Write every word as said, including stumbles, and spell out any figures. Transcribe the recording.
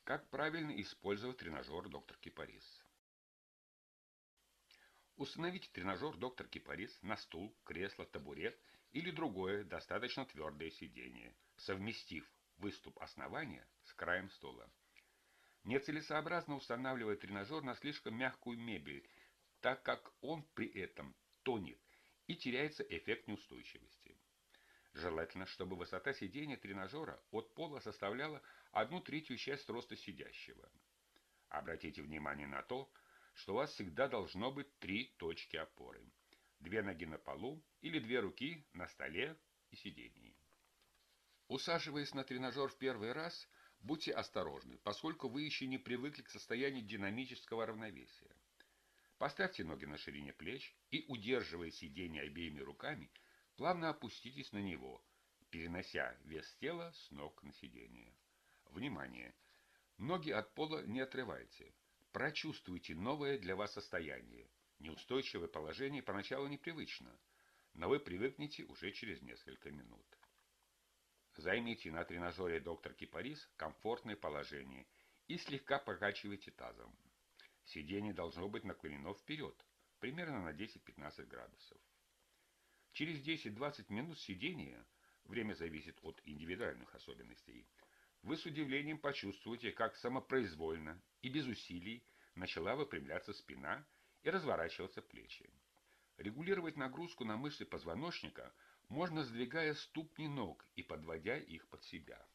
Как правильно использовать тренажер доктор Кипарис? Установите тренажер доктор Кипарис на стул, кресло, табурет или другое достаточно твердое сиденье, совместив выступ основания с краем стула. Нецелесообразно устанавливать тренажер на слишком мягкую мебель, так как он при этом тонет и теряется эффект неустойчивости. Желательно, чтобы высота сидения тренажера от пола составляла одну третью часть роста сидящего. Обратите внимание на то, что у вас всегда должно быть три точки опоры. Две ноги на полу или две руки на столе и сидении. Усаживаясь на тренажер в первый раз, будьте осторожны, поскольку вы еще не привыкли к состоянию динамического равновесия. Поставьте ноги на ширине плеч и, удерживая сиденье обеими руками, плавно опуститесь на него, перенося вес тела с ног на сиденье. Внимание! Ноги от пола не отрывайте. Прочувствуйте новое для вас состояние. Неустойчивое положение поначалу непривычно, но вы привыкнете уже через несколько минут. Займите на тренажере доктор Кипарис комфортное положение и слегка покачивайте тазом. Сиденье должно быть наклонено вперед, примерно на десять-пятнадцать градусов. Через десять-двадцать минут сидения, время зависит от индивидуальных особенностей, вы с удивлением почувствуете, как самопроизвольно и без усилий начала выпрямляться спина и разворачиваться плечи. Регулировать нагрузку на мышцы позвоночника можно, сдвигая ступни ног и подводя их под себя.